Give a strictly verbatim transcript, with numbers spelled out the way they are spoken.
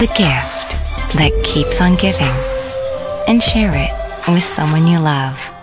the gift that keeps on giving, and share it with someone you love.